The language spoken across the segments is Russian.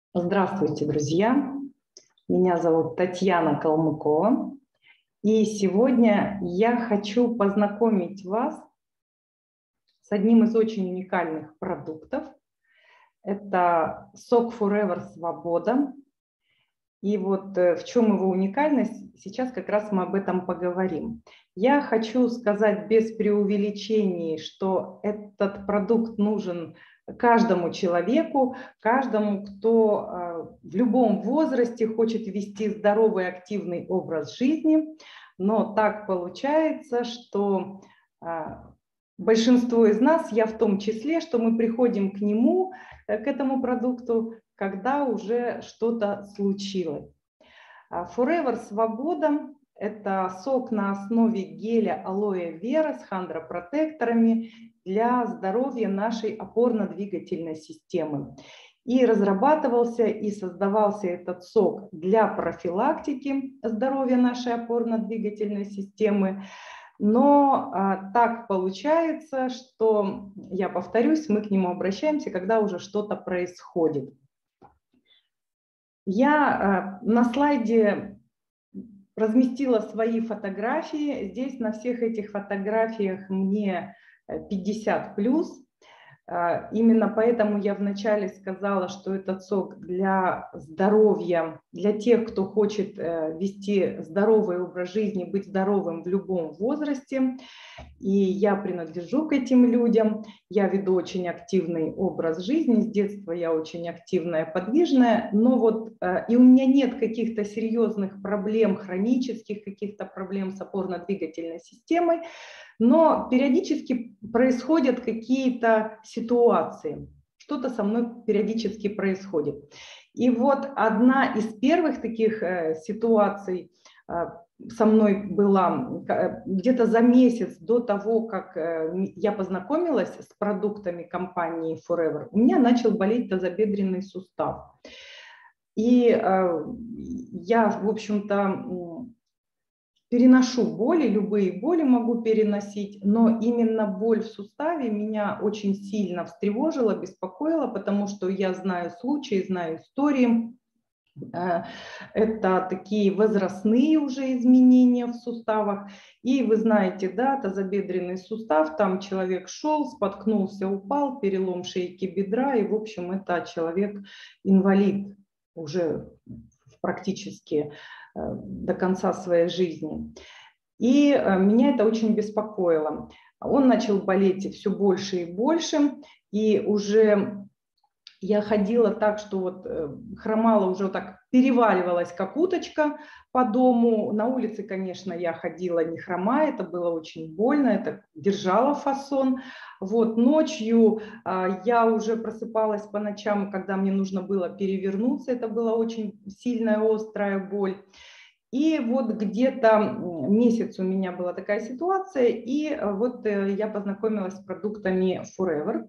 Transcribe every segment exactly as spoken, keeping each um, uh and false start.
Здравствуйте, друзья! Меня зовут Татьяна Калмыкова. И сегодня я хочу познакомить вас с одним из очень уникальных продуктов. Это сок Forever Свобода. И вот в чем его уникальность, сейчас как раз мы об этом поговорим. Я хочу сказать без преувеличений, что этот продукт нужен каждому человеку, каждому, кто в любом возрасте хочет вести здоровый, активный образ жизни. Но так получается, что большинство из нас, я в том числе, что мы приходим к нему, к этому продукту, когда уже что-то случилось. Forever Свобода – это сок на основе геля алоэ вера с хондропротекторами для здоровья нашей опорно-двигательной системы. И разрабатывался и создавался этот сок для профилактики здоровья нашей опорно-двигательной системы. Но а, так получается, что, я повторюсь, мы к нему обращаемся, когда уже что-то происходит. Я а, на слайде разместила свои фотографии. Здесь на всех этих фотографиях мне пятьдесят плюс. Именно поэтому я вначале сказала, что этот сок для здоровья, для тех, кто хочет вести здоровый образ жизни, быть здоровым в любом возрасте. И я принадлежу к этим людям. Я веду очень активный образ жизни. С детства я очень активная, подвижная. Но вот и у меня нет каких-то серьезных проблем, хронических каких-то проблем с опорно-двигательной системой. Но периодически происходят какие-то ситуации, что-то со мной периодически происходит. И вот одна из первых таких ситуаций со мной была где-то за месяц до того, как я познакомилась с продуктами компании Forever, у меня начал болеть тазобедренный сустав. И я, в общем-то, переношу боли, любые боли могу переносить, но именно боль в суставе меня очень сильно встревожила, беспокоила, потому что я знаю случаи, знаю истории. Это такие возрастные уже изменения в суставах. И вы знаете, да, тазобедренный сустав, там человек шел, споткнулся, упал, перелом шейки бедра, и, в общем, это человек-инвалид уже практически до конца своей жизни. И меня это очень беспокоило. Он начал болеть все больше и больше, и уже я ходила так, что вот хромала, уже вот так переваливалась, как уточка по дому. На улице, конечно, я ходила не хромая, это было очень больно, это держало фасон. Вот ночью а, я уже просыпалась по ночам, когда мне нужно было перевернуться, это была очень сильная острая боль. И вот где-то месяц у меня была такая ситуация, и вот я познакомилась с продуктами Forever.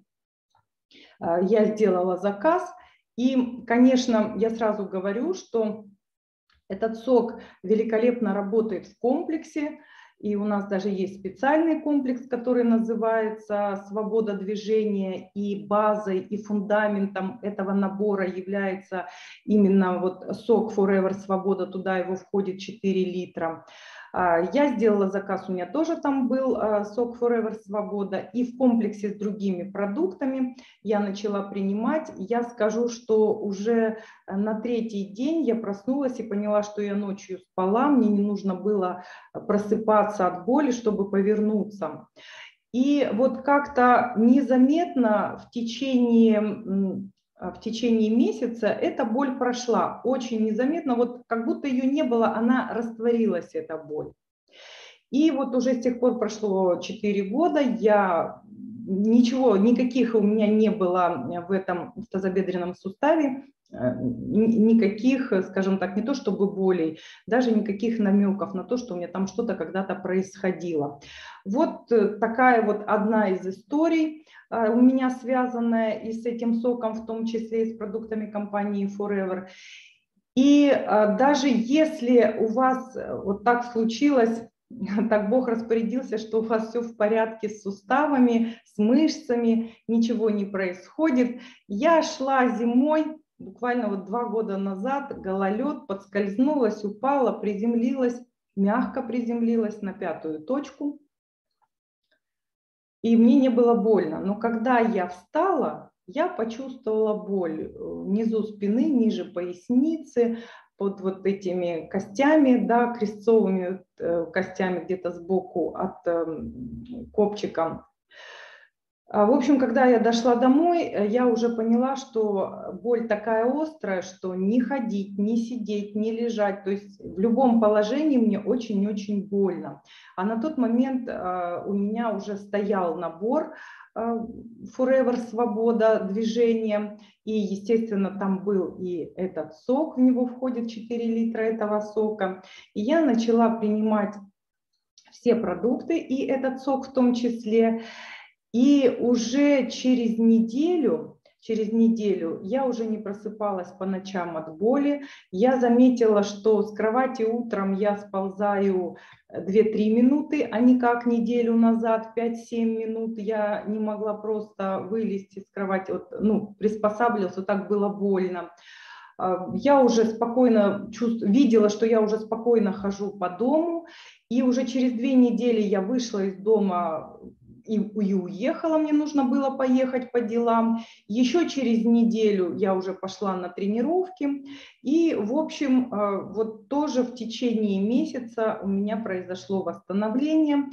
Я сделала заказ, и, конечно, я сразу говорю, что этот сок великолепно работает в комплексе, и у нас даже есть специальный комплекс, который называется «Свобода движения», и базой, и фундаментом этого набора является именно вот сок Forever Свобода, туда его входит четыре литра. Я сделала заказ, у меня тоже там был сок Forever Свобода, и в комплексе с другими продуктами я начала принимать. Я скажу, что уже на третий день я проснулась и поняла, что я ночью спала, мне не нужно было просыпаться от боли, чтобы повернуться. И вот как-то незаметно в течение... в течение месяца эта боль прошла очень незаметно, вот как будто ее не было, она растворилась, эта боль. И вот уже с тех пор прошло четыре года, я ничего, никаких у меня не было в этом в тазобедренном суставе, никаких, скажем так, не то чтобы болей, даже никаких намеков на то, что у меня там что-то когда-то происходило. Вот такая вот одна из историй у меня связанная и с этим соком, в том числе и с продуктами компании Forever. И даже если у вас вот так случилось, так Бог распорядился, что у вас все в порядке с суставами, с мышцами, ничего не происходит. Я шла зимой буквально вот два года назад, гололед, подскользнулась, упала, приземлилась, мягко приземлилась на пятую точку. И мне не было больно. Но когда я встала, я почувствовала боль внизу спины, ниже поясницы, под вот этими костями, да, крестцовыми э, костями где-то сбоку от э, копчика. В общем, когда я дошла домой, я уже поняла, что боль такая острая, что не ходить, не сидеть, не лежать, то есть в любом положении мне очень-очень больно. А на тот момент у меня уже стоял набор Forever Свобода движения, и, естественно, там был и этот сок, в него входит четыре литра этого сока. И я начала принимать все продукты, и этот сок в том числе. И уже через неделю, через неделю я уже не просыпалась по ночам от боли. Я заметила, что с кровати утром я сползаю две-три минуты, а не как неделю назад, пять-семь минут. Я не могла просто вылезти с кровати, вот, ну, приспосабливаться, вот так было больно. Я уже спокойно чувств... видела, что я уже спокойно хожу по дому. И уже через две недели я вышла из дома и, и уехала, мне нужно было поехать по делам. Еще через неделю я уже пошла на тренировки. И, в общем, вот тоже в течение месяца у меня произошло восстановление.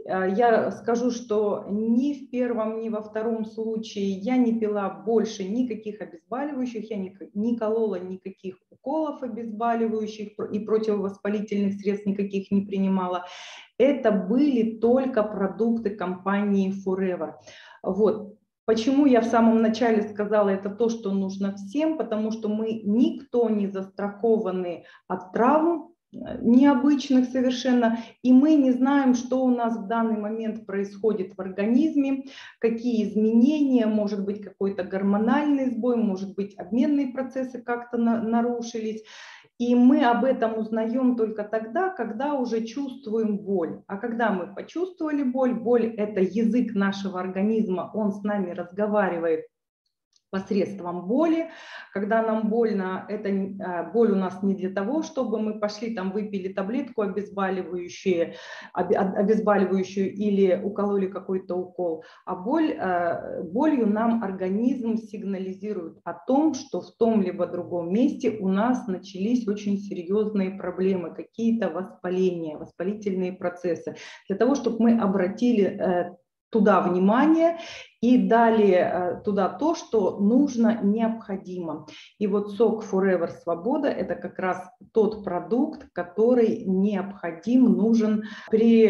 Я скажу, что ни в первом, ни во втором случае я не пила больше никаких обезболивающих, я не, не колола никаких уколов обезболивающих и противовоспалительных средств никаких не принимала. Это были только продукты компании Forever. Вот. Почему я в самом начале сказала, это то, что нужно всем, потому что мы никто не застрахованы от травм, необычных совершенно, и мы не знаем, что у нас в данный момент происходит в организме, какие изменения, может быть какой-то гормональный сбой, может быть обменные процессы как-то на, нарушились. И мы об этом узнаем только тогда, когда уже чувствуем боль. А когда мы почувствовали боль, боль – это язык нашего организма, он с нами разговаривает посредством боли. Когда нам больно, это боль у нас не для того, чтобы мы пошли там выпили таблетку обезболивающую, обезболивающую или укололи какой-то укол, а боль, болью нам организм сигнализирует о том, что в том либо другом месте у нас начались очень серьезные проблемы, какие-то воспаления, воспалительные процессы. Для того, чтобы мы обратили туда внимание и дали туда то, что нужно, необходимо. И вот сок Forever Свобода – это как раз тот продукт, который необходим, нужен при…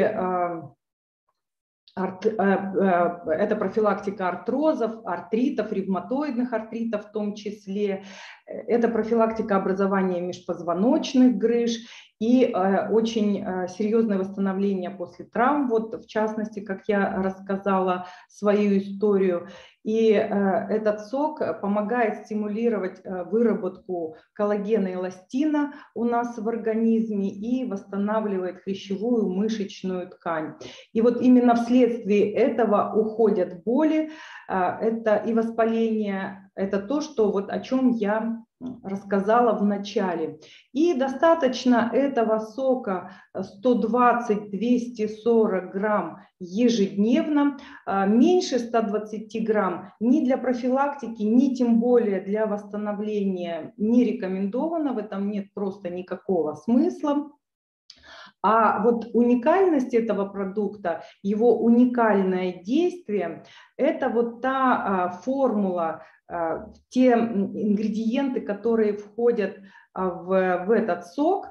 Это профилактика артрозов, артритов, ревматоидных артритов в том числе. Это профилактика образования межпозвоночных грыж и очень серьезное восстановление после травм. Вот в частности, как я рассказала свою историю. И этот сок помогает стимулировать выработку коллагена и эластина у нас в организме и восстанавливает хрящевую мышечную ткань. И вот именно вследствие этого уходят боли, это и воспаление, это то, что вот о чем я рассказала в начале. И достаточно этого сока сто двадцать — двести сорок грамм ежедневно, меньше ста двадцати грамм ни для профилактики, ни тем более для восстановления не рекомендовано, в этом нет просто никакого смысла. А вот уникальность этого продукта, его уникальное действие, это вот та а, формула, а, те ингредиенты, которые входят а, в, в этот сок.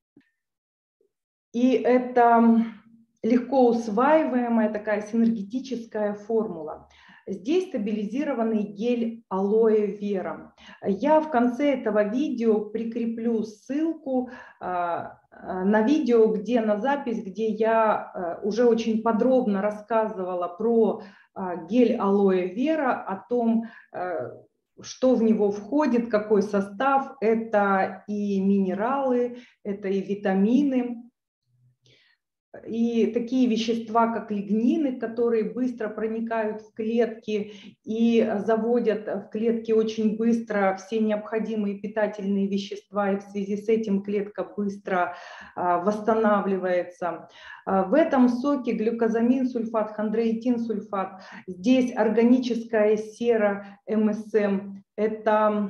И это легко усваиваемая такая синергетическая формула. Здесь стабилизированный гель алоэ вера. Я в конце этого видео прикреплю ссылку на видео, где на запись, где я уже очень подробно рассказывала про гель алоэ вера, о том, что в него входит, какой состав. Это и минералы, это и витамины. и такие вещества, как лигнины, которые быстро проникают в клетки и заводят в клетки очень быстро все необходимые питательные вещества, и в связи с этим клетка быстро восстанавливается. В этом соке глюкозамин сульфат, хондроитин сульфат, здесь органическая сера эм эс эм, это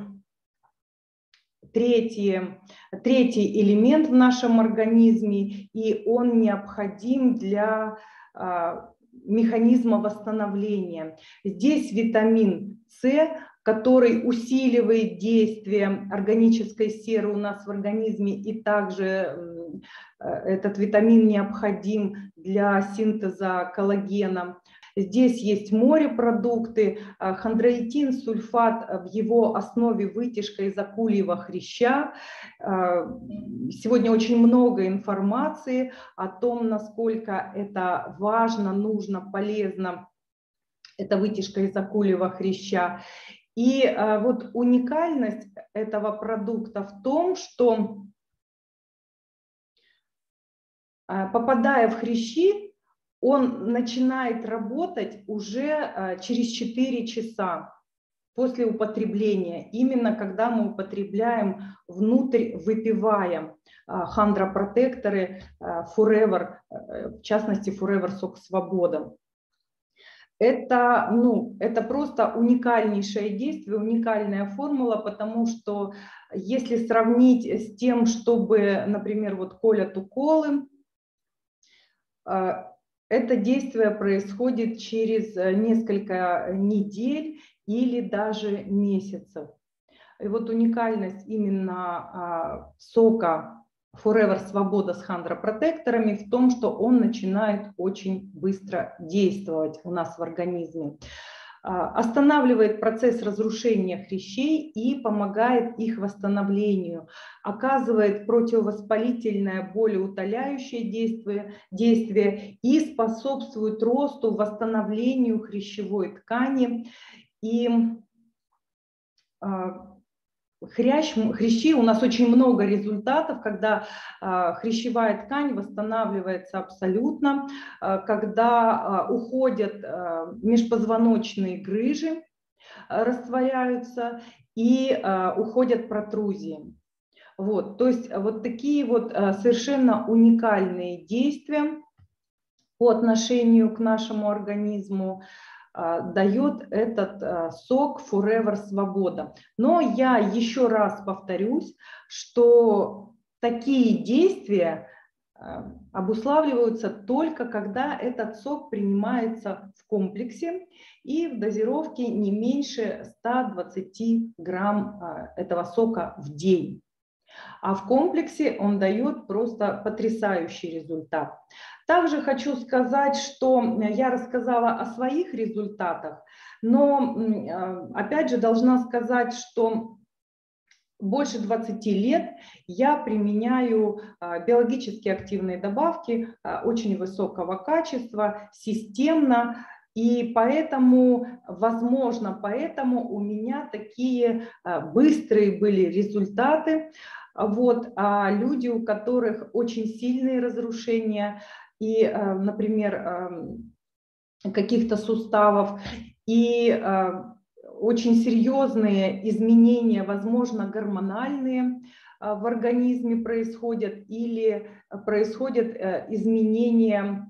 Третий, третий элемент в нашем организме, и он необходим для а, механизма восстановления. Здесь витамин С, который усиливает действие органической серы у нас в организме, и также этот витамин необходим для синтеза коллагена. Здесь есть морепродукты, хондроитин сульфат, в его основе вытяжка из акульего хряща. Сегодня очень много информации о том, насколько это важно, нужно, полезно. Это вытяжка из акульего хряща. И вот уникальность этого продукта в том, что, попадая в хрящи, он начинает работать уже через четыре часа после употребления, именно когда мы употребляем внутрь, выпивая хондропротекторы Forever, в частности Forever Сок Свобода. Это, ну, это просто уникальнейшее действие, уникальная формула, потому что если сравнить с тем, чтобы, например, вот колят уколы, это действие происходит через несколько недель или даже месяцев. И вот уникальность именно сока Forever Свобода с хондропротекторами в том, что он начинает очень быстро действовать у нас в организме. Останавливает процесс разрушения хрящей и помогает их восстановлению, оказывает противовоспалительное, болеутоляющее действие, действие и способствует росту, восстановлению хрящевой ткани. И Хрящ, хрящи, у нас очень много результатов, когда а, хрящевая ткань восстанавливается абсолютно, а, когда а, уходят а, межпозвоночные грыжи, а, растворяются и а, уходят протрузии. Вот, то есть вот такие вот а, совершенно уникальные действия по отношению к нашему организму дает этот сок Forever Свобода. Но я еще раз повторюсь, что такие действия обуславливаются только когда этот сок принимается в комплексе и в дозировке не меньше ста двадцати грамм этого сока в день. А в комплексе он дает просто потрясающий результат. Также хочу сказать, что я рассказала о своих результатах, но опять же должна сказать, что больше двадцати лет я применяю биологически активные добавки очень высокого качества, системно. И поэтому, возможно, поэтому у меня такие быстрые были результаты. Вот, а люди, у которых очень сильные разрушения и, например, каких-то суставов, и очень серьезные изменения, возможно, гормональные в организме происходят, или происходят изменения,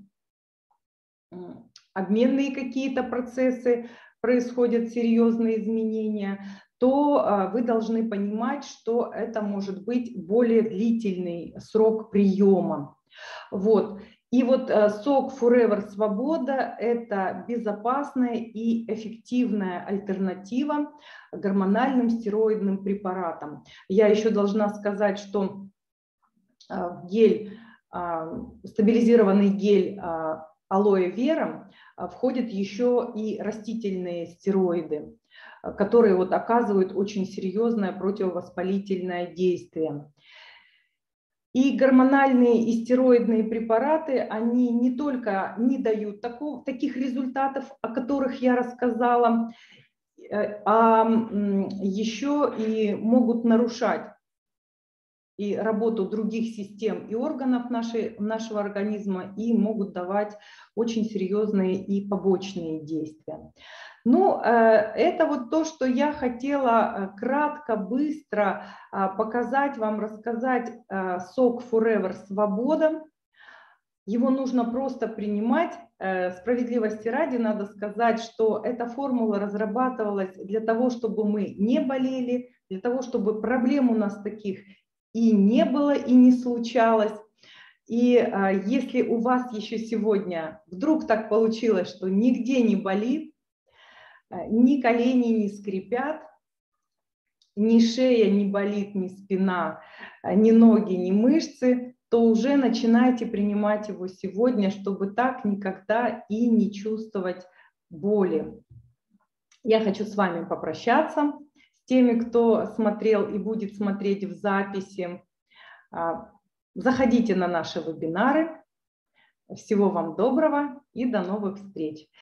обменные какие-то процессы, происходят серьезные изменения, то вы должны понимать, что это может быть более длительный срок приема. Вот. И вот сок Forever Свобода – это безопасная и эффективная альтернатива гормональным стероидным препаратам. Я еще должна сказать, что гель, стабилизированный гель алоэ вера входит еще и растительные стероиды, которые вот оказывают очень серьезное противовоспалительное действие. И гормональные и стероидные препараты, они не только не дают такого, таких результатов, о которых я рассказала, а еще и могут нарушать и работу других систем и органов нашей, нашего организма и могут давать очень серьезные и побочные действия. Ну, это вот то, что я хотела кратко, быстро показать вам, рассказать. Сок Forever Свобода. Его нужно просто принимать. Справедливости ради надо сказать, что эта формула разрабатывалась для того, чтобы мы не болели, для того, чтобы проблем у нас таких и не было, и не случалось. И если у вас еще сегодня вдруг так получилось, что нигде не болит, ни колени не скрипят, ни шея не болит, ни спина, ни ноги, ни мышцы, то уже начинайте принимать его сегодня, чтобы так никогда и не чувствовать боли. Я хочу с вами попрощаться, с теми, кто смотрел и будет смотреть в записи. Заходите на наши вебинары. Всего вам доброго и до новых встреч.